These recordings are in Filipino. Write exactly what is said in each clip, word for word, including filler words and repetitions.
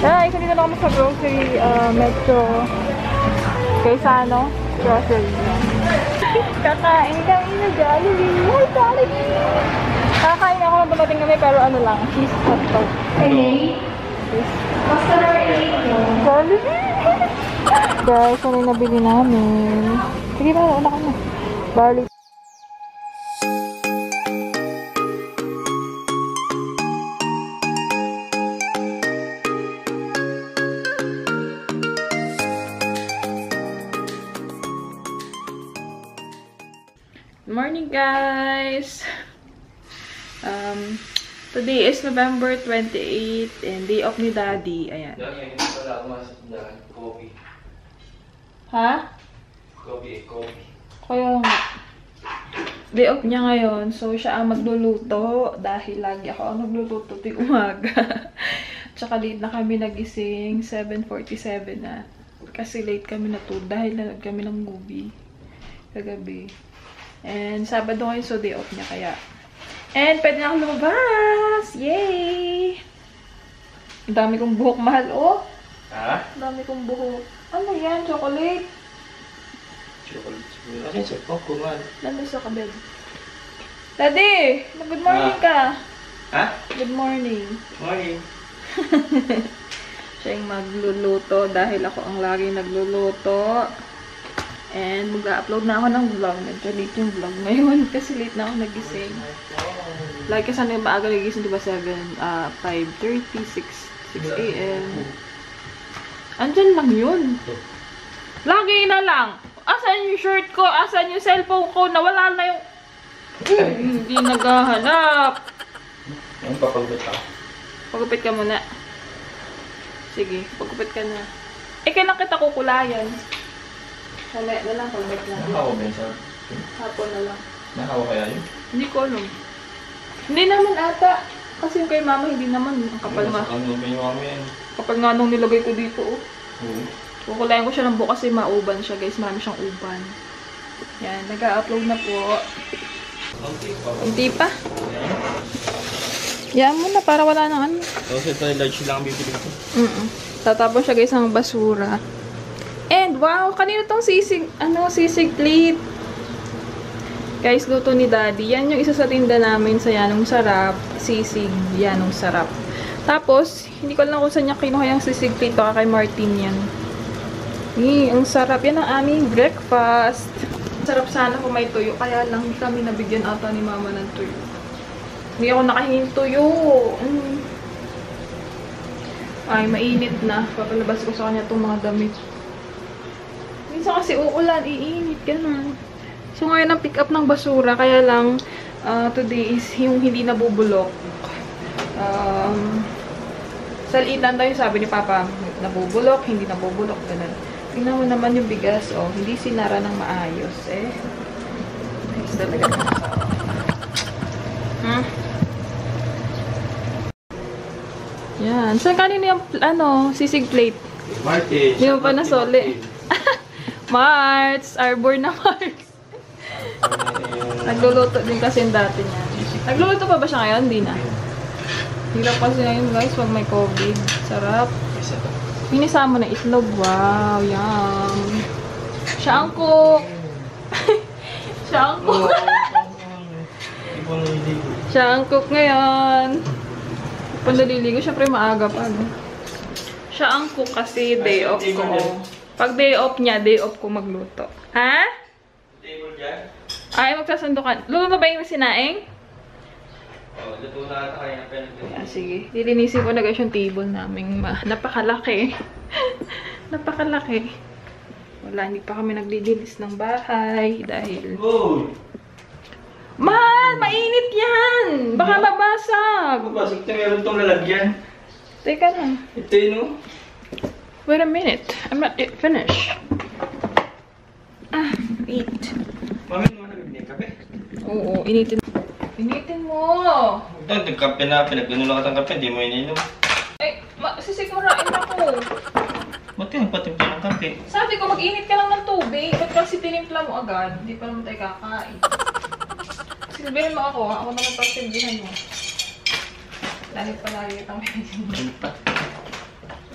Guys, nandito na kami sa grocery, uh, Metro Quezano grocery. Kakain kami na Jollibee. Hi, Jollibee! Kakain ako nang dumating kami pero ano lang, cheese hotdog. Okay. Jollibee! Guys, ano yung nabili namin? Sige ba, una ka na. Barley. Good morning, guys! Um, today is November twenty-eighth and day off ni Daddy. Ayan. Coffee. Ha? Coffee, coffee. Kaya nga. Day off niya ngayon. So, siya ang magluluto. Dahil lagi ako ang nagluluto tuwing umaga. Tsaka late na kami nagising. seven forty-seven na. Kasi late kami na to. Dahil nanood kami ng movie. Kagabi. And Sabado ngayon, so day off niya kaya. And pwede na akong lumabas! Yay! Ang dami kong buhok, mahal, oh! Ha? Ang dami kong buhok. Ano yan? Chocolate? Chocolate. Ano yung chocolate ko, man? Nandun sa kabed. Daddy! Good morning ka! Ha? Good morning. Morning. Siya yung magluluto dahil ako ang lagi nagluluto. And mag-upload na ako ng vlog. Medyo late yung vlog ngayon kasi late na ako nagising. Like kasi ano yung maaga nagising, diba? seven, uh, five thirty, six a m Andyan lang yun. Lagi na lang. Asan yung shirt ko? Asan yung cellphone ko? Nawala na yung... Hindi naghahanap. Ngayon, papagupit ka. Pagupit ka muna. Sige, pagupit ka na. Eh, kailan kita kukulayan? Hali, na lang, pag-back lang. Nakawa ba yun sa... Hapon na lang. Nakawa kaya yun? Hindi ko alam. Hindi naman ata. Kasi yung kay mama, hindi naman. Ang kapal nga. Ano ba yung mami yan? Kapal nga nung nilagay ko dito, oh. Oo. Kukulayan ko siya ng buo kasi mauban siya, guys. Marami siyang uban. Yan, nag-upload na po. Hindi pa. Yan mo na, para wala nang ano. Tapos ito, large lang ang bibili ko. Mm-mm. Tatapos siya, guys, ng basura. And wow, kanino tong sisig, ano, sisig plate. Guys, luto ni Daddy. Yan yung isa sa tinda namin sa Yanong Sarap. Sisig, Yanong Sarap. Tapos, hindi ko lang kung saan niya kinuha yung sisig plate. Baka kay Martin yan. Eh, ang sarap. Yan ang aming breakfast. Sarap sana kung may tuyo. Kaya lang kami nabigyan ata ni Mama ng tuyo. Hindi ako nakahingin tuyo. Mm. Ay, mainit na. Papalabas ko sa kanya itong mga damit. Minsan kasi uulan, iinit, ganun. So, ngayon ang pick up ng basura. Kaya lang, uh, today is yung hindi nabubulok. Um, sa liitan tayo, sabi ni Papa, nabubulok, hindi nabubulok, ganun. Tingnan mo naman yung bigas, oh. Hindi sinara ng maayos, eh. Nice talaga. Hmm? Yan. Saan kanina yung, ano, sisig plate? Martin. Hindi mo pa nasoli. Marts! Arbor na Marts. Nagluluto din kasi yung dati niya. Nagluluto pa ba siya ngayon? Hindi na. Hirap kasi ngayon, guys, pag may COVID. Sarap. Pinisama na itlog. Wow, yum. Siya ang cook. Siya ang cook. Siya ang cook ngayon. Kung naliligo, syempre maaga pa. No? Siya ang cook kasi day off ko. Pag day off niya, day off ko magluto. Ha? Table dyan? Ay, magsasandukan. Luto na ba yung sinaing? Oo, luto na ata kaya na. Ah, sige. Lilinisin ko na guys yung table namin. Napakalaki. Napakalaki. Wala, hindi pa kami naglilinis ng bahay dahil... Oh! Mahal! Mainit yan! Baka mabasag! Mabasag ito, meron itong lalagyan. Teka lang. Ito yun, no? Wait a minute. I'm not yet finished. Ah, eat. Mami, naman nabibili kape? Oo, initin. Initin mo! Ito, nagkape na. Pinag-ano lang katang kape, hindi mo ininom. Ay, sisigurain ako. Ba't yung patimpla ng kape? Sabi ko, mag-init ka lang ng tubig. Ba't kasi tinimpla mo agad? Hindi pa naman tayo kakain. Silbihin mo ako, ako naman pagsilbihan mo. Dahil palagi kitang medyo.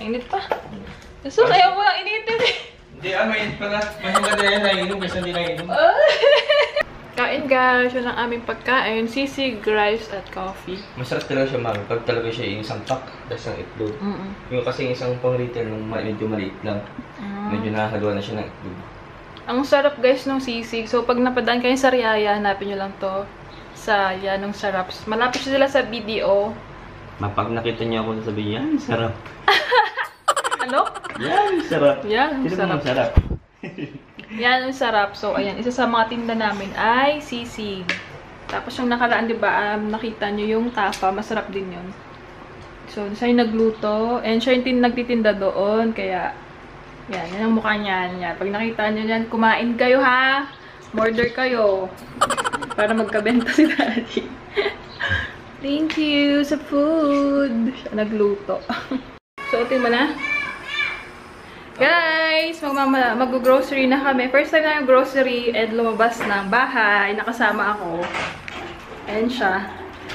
Init pa. Gusto, ayaw mo lang initin eh. Hindi ah, mainit pala. Mas maganda yan, naiinom kasi hindi naiinom. Kain guys, yun ang aming pagkain. Sisig, rice, at coffee. Masarap talaga siya, mami. Pag talaga siya yung isang pack, tapos ang itlog. Mm -mm. Yung kasi yung isang pang-retail, nung medyo maliit lang. Mm. Medyo nakahaluan na siya ng itlog. Ang sarap guys ng sisig. So pag napadaan kayo sa Riyaya, hanapin nyo lang to sa Yanong Saraps. Malapit siya sila sa B D O. Mapag nakita niyo ako sabihin, yan, sarap. Ano? Yan, sarap. Yan, Sino sarap. mo sarap? Yan ang sarap. So, ayan. Isa sa mga tinda namin ay sisig. Tapos yung nakaraan, di ba, um, nakita nyo yung tapa. Masarap din yun. So, siya yung nagluto. And siya yung tin nagtitinda doon. Kaya, yan. Yan ang mukha niyan. Yan. Pag nakita nyo yan, kumain kayo ha. Order kayo. Para magkabenta si Daddy. Thank you sa food. Siya nagluto. Suotin mo na. Guys, mag-grocery na kami. First time na yung grocery and lumabas ng bahay. Nakasama ako. Ayan siya.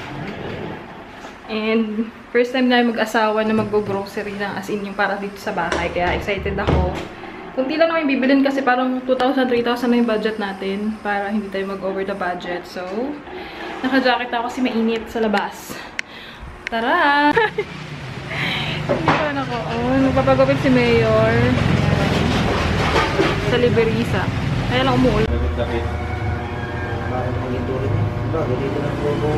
And first time na yung mag-asawa na mag-grocery na as in yung para dito sa bahay. Kaya excited ako. Kunti lang naman yung bibilin kasi parang two thousand, three thousand na yung budget natin. Para hindi tayo mag-over the budget. So, naka-jacket ako kasi mainit sa labas. Tara! Hindi pa na ko. Oh, magpapagupit si Mayor. Sa Liberisa. Kaya lang umuul. Bakit? Bakit magiging rin? Bakit dito lang po mo?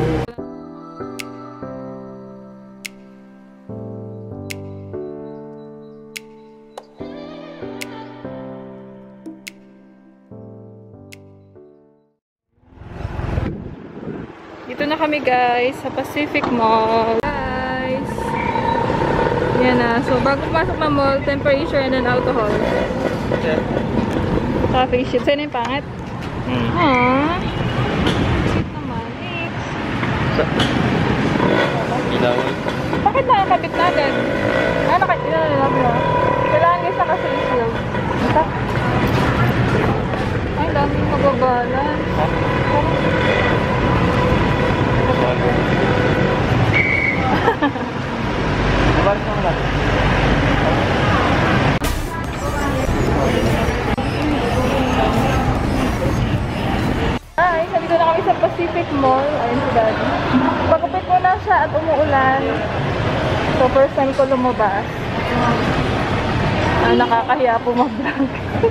Dito na kami guys sa Pacific Mall. Guys. Yan na. So bago pumasok na mall, temperature and then alcohol. Okay. Saka face shield. Saan yung pangit? Hmm. Aww. Sweet naman. Thanks. Ilaw. Bakit nakakabit na agad? Ah, nakakabit na lang na. Kailangan guys naka-face shield. Ito. Ay, dami mababalan. Ha? Balik mo lang. Ay, sabi ko na kami sa Pacific Mall. Ayun si Daddy. Pagkupit ko na siya at umuulan. So, first time ko lumabas. Ah, nakakahiya po mag-vlog.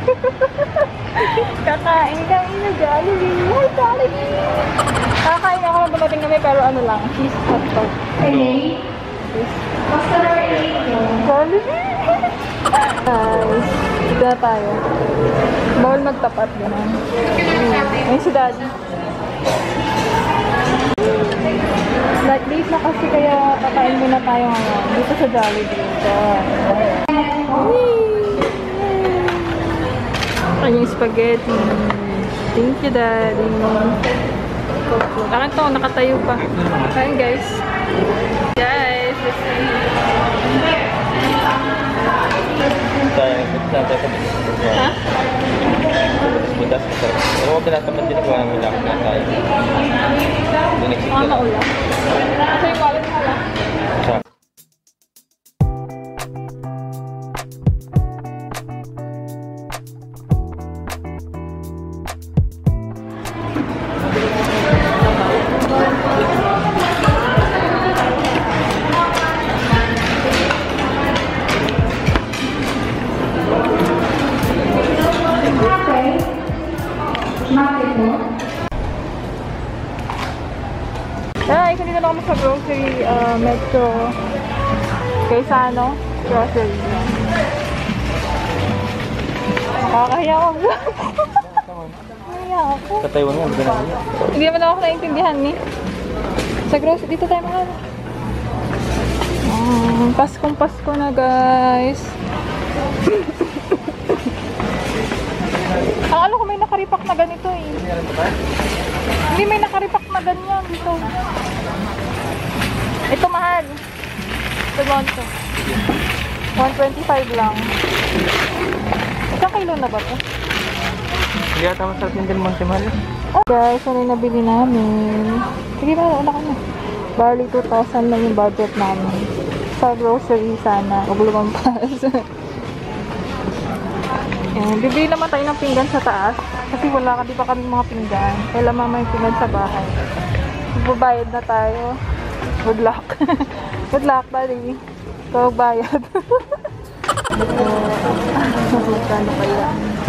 Kakain kami na Jollibee. Hi, Jollibee! Kakain ako nang dumating kami pero ano lang, cheese hotdog. Hey, basta na rin Jollibee! Guys, dito na tayo. Bawal magtapat din. Ayun si Daddy. Like days na kasi kaya kakain muna tayo ngayon. Dito sa Jollibee. So, kanyang spaghetti. Thank you, Daddy. Akin to, nakatayo pa. Kain, guys. Guys, let's see. Ha? Butas ka sarap. Pero huwag tinatamad din gawa namin lang na tayo. Dinext Mga maulam. Asa yung wallet mo lang? Sa Ay, isa dito na kami sa grocery, uh, Metro Quezano grocery. Nakakahiya ako. Nakakahiya ako. sa Taiwan nga, gano'n niya. Hindi naman ako naintindihan ni. Sa grocery, dito tayo mga um, Paskong Pasko na guys. Ang alam ko may nakaripak na ganito eh. Hindi may nakaripak na ganyan dito. Ito mahal. Ito monto. one twenty-five lang. Isang kilo na ba ito? Hindi ata masarap yung Del Monte mahal. Oh, guys, ano yung nabili namin? Sige ba, una ka na. Barley two thousand lang yung budget namin. sa grocery sana. Huwag lumampas. Ayan, bibili naman tayo ng pinggan sa taas. Kasi wala ka, di pa kami mga pinggan. Kailan mama yung pinggan sa bahay. Babayad na tayo. Good luck. Good luck, buddy. Ikaw bayad. Magkano kaya?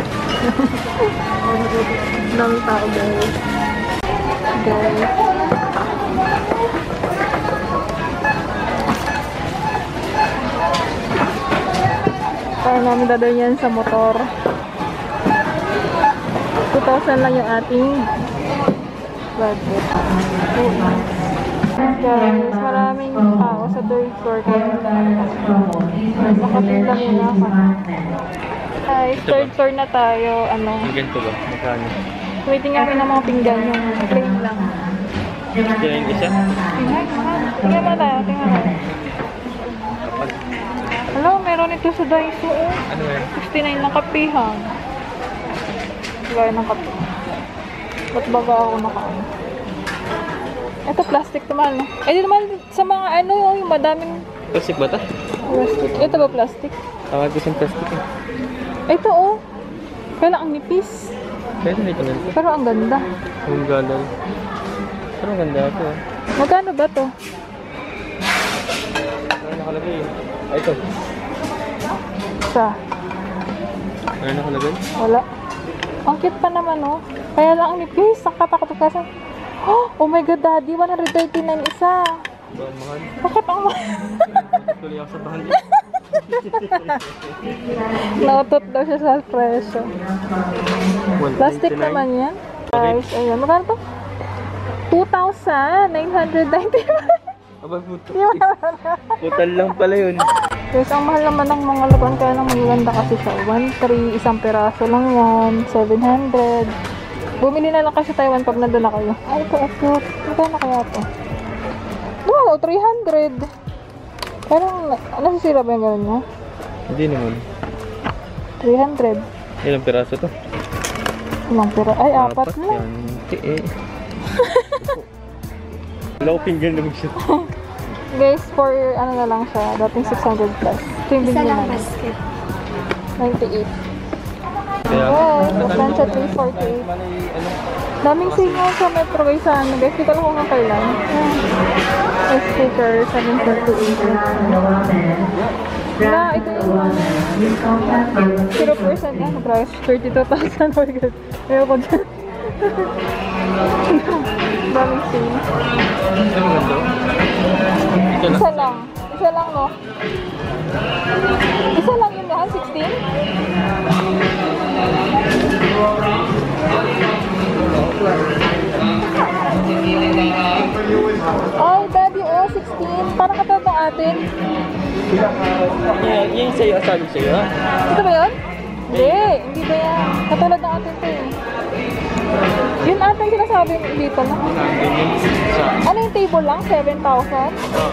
Dami tao, guys. Guys. Kaya namin dadalhin yan sa motor. two thousand lang yung ating budget. Guys, maraming tao sa third floor. Nakapila muna ako. Guys, third floor na tayo. Ano? Yung ganito ba? Magkano? Waiting kami ng mga pinggan. Yung plain lang. Ito na yung isa? Tingnan mo tayo. Tingnan mo. Hello, meron ito sa Daiso. Ano yan? sixty-nine lang kapihan. Gaya ng kape. Ba't baga ako nakaano? Ito, plastic naman, no? Eh, di naman sa mga ano, yung madaming Plastic ba ito? plastic. Ito ba plastic? Tawag ko siyang plastic eh. Ito, oh. Kaya ang nipis. Pwede na ito ganito. Pero ang ganda. Ang ganda. Pero ang ganda ito ah. Magkano ba to? Ano nakalagay eh? Ay, ito. Sa? Ano nakalagay? Wala. Ang cute pa naman, oh. Kaya lang ang nipis. Ang katakot kasi. Oh, oh my God, Daddy. one thirty-nine isa. Ba, mahal. Bakit ang mahal? Tuloy ako sa bahal. Nautot daw siya sa presyo. Plastic naman yan. Guys, ayan. Magkano to? two thousand nine hundred ninety-five. Aba, puto. Total lang pala yun. Guys, ang mahal naman ng mga laban. Kaya lang magaganda kasi siya. one three, isang peraso lang yan. seven hundred. Bumili na lang kasi Taiwan pag nandun na kayo. Ay, ito, ito. Magkano kaya ito? Wow, three hundred. Parang, nasisira ba yung gano'n niya? Hindi naman. three hundred. Ilang piraso to? Ilang pera? Ay, apat na. Yan. Eh. Wala ko pinggan naman siya. Guys, for ano na lang siya. Dating six hundred plus. Ito yung Isa binili lang namin. basket. ninety-eight. Kaya, Guys, plancha three forty-eight. Daming signal sa Metro guys sa ano guys. Di ko lang kung kailan. May sticker, seven forty-eight. Na, ito yung zero percent ano price. thirty-two thousand. Oh my God. Ayaw ko dyan. Daming signal. ano ganda? Ito na. Isa lang. Isa lang, no? Isa lang yun yan, sixteen? Ay, Daddy, oh, sixteen. Parang katulad ng atin. Yan, yan sa'yo, asabi sa'yo ha? Ito ba yun? Hindi, hindi ba yan? Katulad ng atin to eh. Yun atin sinasabi dito na. Ganyan. Sa... Ano yung table lang? seven thousand?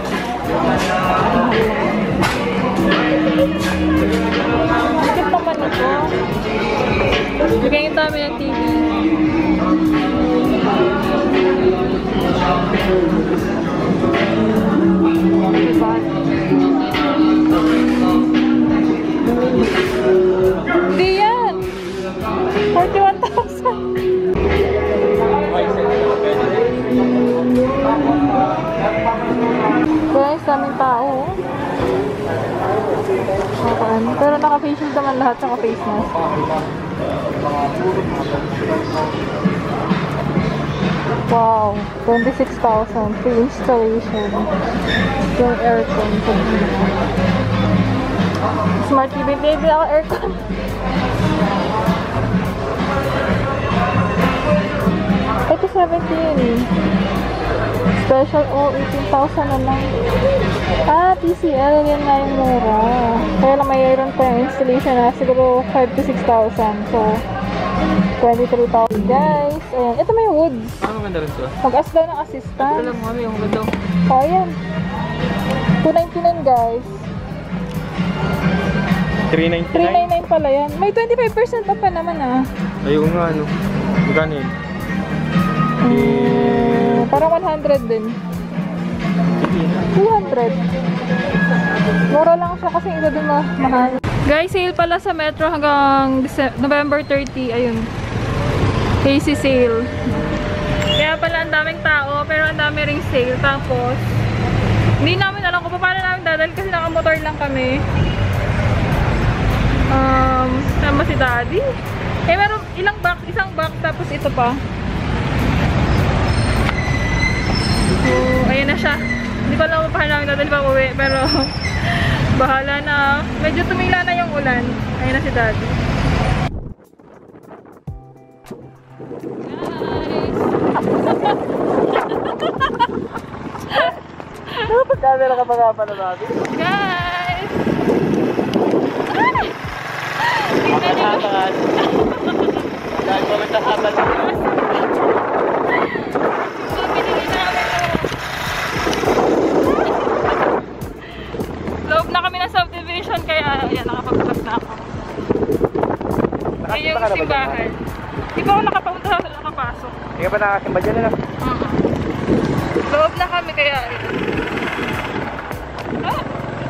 Bakit naman ito? Bigyan yung dami ng T V. Diba? Hindi yan! forty-one thousand! Guys, daming tao. Nakaan. Pero naka-face shield naman lahat sa face mask. Wow, twenty-six thousand free installation. Yung aircon. Smart T V, baby ako aircon. Ito seventeen. Special, oh, eighteen thousand na lang. Ah, T C L, yan nga yung mura. Kaya lang mayroon pa yung installation na siguro five to six thousand. So, twenty-three thousand. Guys, ayan. Ito may woods. Ano ganda rin ito? Mag-ask daw ng assistant. Ito lang mami, yung ganda. Oh, ayan. two ninety-nine guys. three three ninety-nine? ninety-nine pala yan. May twenty-five percent off pa naman ah. Ayun nga, ano. Magkano yun? Hmm, parang one hundred din. Sige na. two hundred. Mura lang siya kasi iba din na mahal. Guys, sale pala sa Metro hanggang Dece- November thirtieth. Ayun. Casey sale. Kaya pala ang daming tao, pero ang dami ring sale. Tapos, hindi namin alam kung paano namin dadal kasi nakamotor lang kami. Um, sama si Daddy. Eh, meron ilang box, isang box, tapos ito pa. So, ayan na siya. Hindi ko alam kung paano namin dadal pa uwi, pero bahala na. Medyo tumila na yung ulan. Ayan na si Daddy. Pagkamera ka pa nga pala natin. Guys! Makasakan. Dahil ko magkasakan. So, binili namin yung loob na kami ng subdivision, kaya ayan, nakapag-vlog na ako. Ayan yung simbahan. Di ba ako nakapunta sa nakapasok? Hindi ka pa nakasimba dyan na? Uh-huh. Loob na kami, kaya ayan. Ah!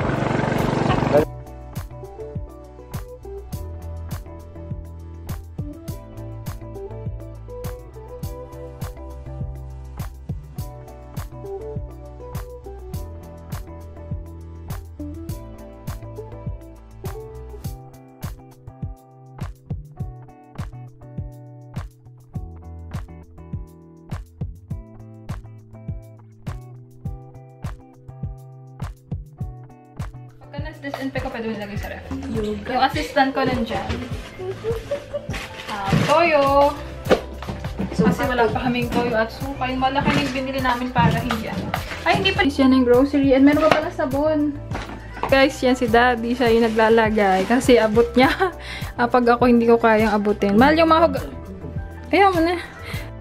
Pagka nas-disinfect ko, pwede mo ilagay sa ref. Yung assistant ko nandyan. Um, toyo. Kasi wala pa kaming toyo at suka. Yung malaki yung binili namin para hindi ano. Ay, hindi pa. Yan yung grocery. And meron pa pala sabon. Guys, yan si Daddy. Siya yung naglalagay. Kasi abot niya. Ah, pag ako hindi ko kayang abutin. Mahal yung mga... Ayaw mo na.